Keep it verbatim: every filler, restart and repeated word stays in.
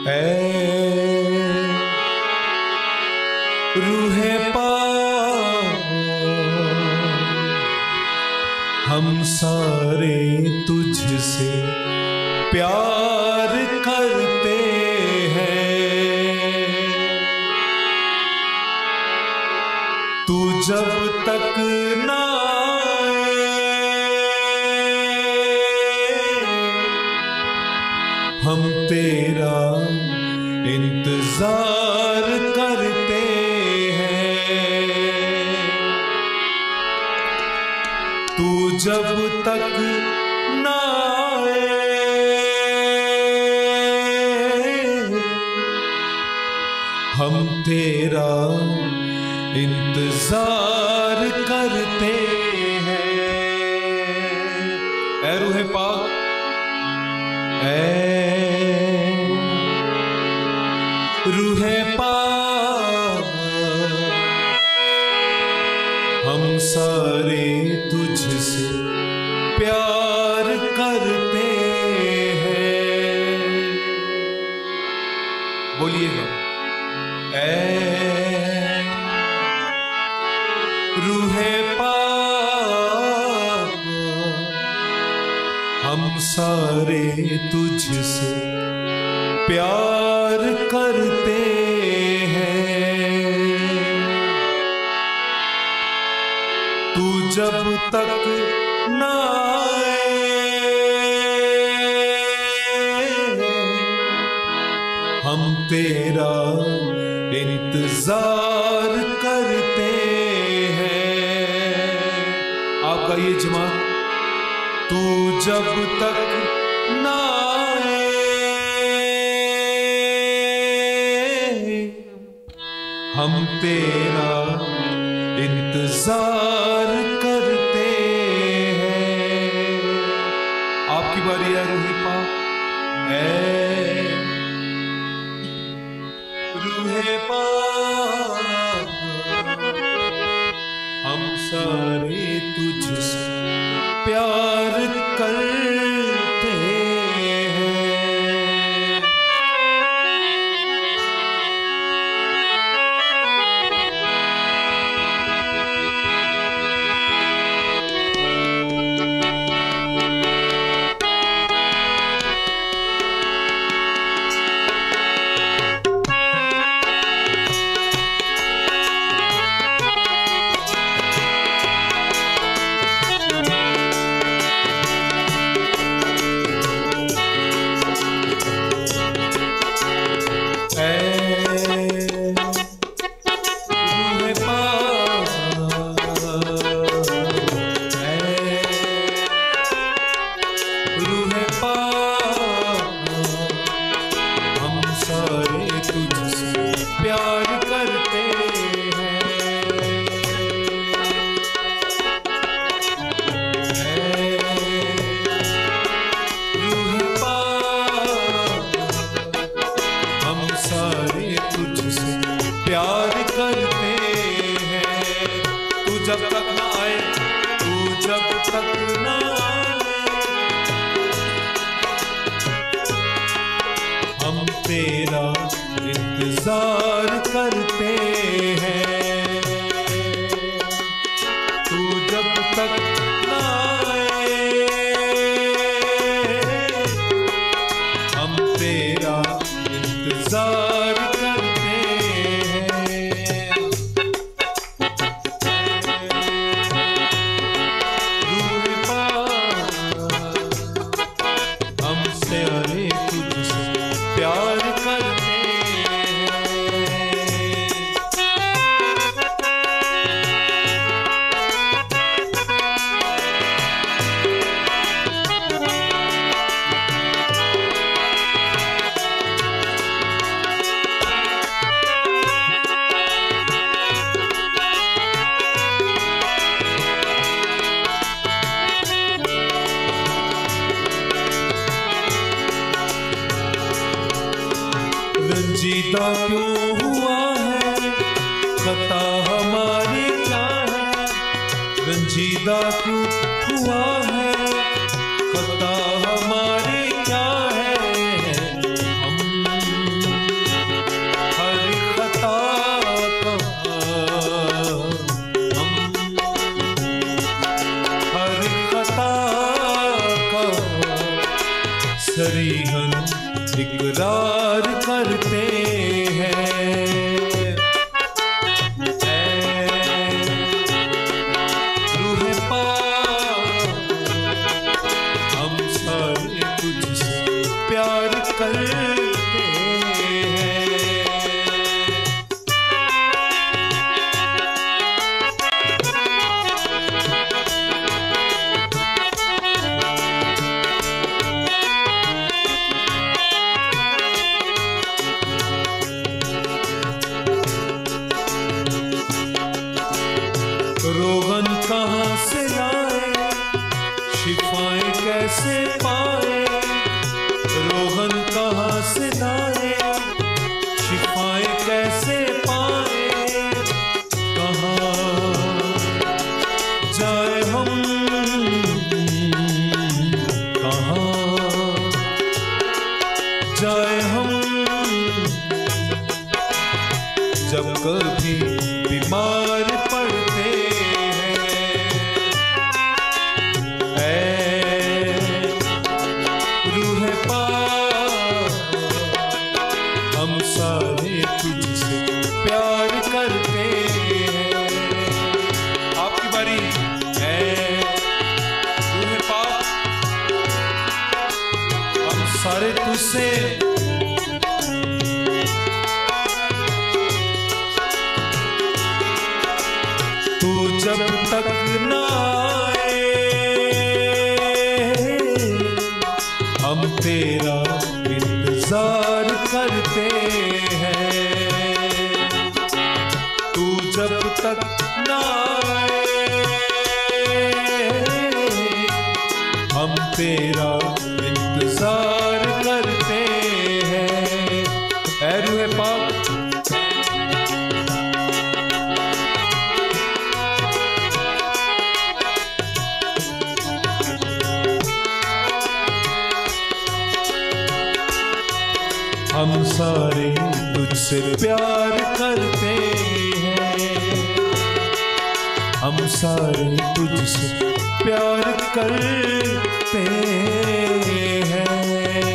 रूहे पाक हम सारे तुझसे प्यार करते हैं। तू जब तक ना हम तेरा इंतजार करते हैं। तू जब तक ना आए हम तेरा इंतजार करते हैं। ऐ रूहे पाक, ऐ रूहे पाक हम सारे तुझसे प्यार करते हैं। बोलिएगा, ऐ रूहे पाक हम सारे तुझसे प्यार करते हैं। तू जब तक ना आए हम तेरा इंतजार करते हैं। आपका ये जमात, तू जब तक ना हम तेरा इंतजार करते हैं। आपकी बारी है रूहे पाक, ऐ रूहे पाक हम सारे तुझसे प्यार करते हैं। प्यार करते हैं। तू जब तक ना आए, तू जब तक ना आए हम तेरा इंतजार करते हैं। तू जब तक ना आए हम तेरा इंतजार करते हैं। रूहे पाक हमसे अरे तुझसे प्यार करते हैं। रंजीदा क्यों हुआ है, खता हमारी क्या है। रंजीदा क्यों हुआ है, खता हमारी क्या है। हम सरीहन इकरार करते हैं। रूह पाक हम सारे तुझसे प्यार करते हैं। रोगन कहाँ से लाए, शिफाएं कैसे पाए। रोगन कहाँ से लाए, शिफाएं कैसे पाए। कहाँ जाए हम, कहाँ जाए हम, जब कभी बीमार पड़ते हम सारे तुझसे प्यार करते हैं। आपकी बारी है रूह पाक, हम सारे तुझसे तू जब तक ना आए हम तेरा इंतजार करते हैं। तू जब तक ना आए हम तेरा इंतजार करते हैं। ऐ रूह पाक हम सारे तुझसे प्यार करते हैं। हम सारे तुझसे प्यार करते हैं।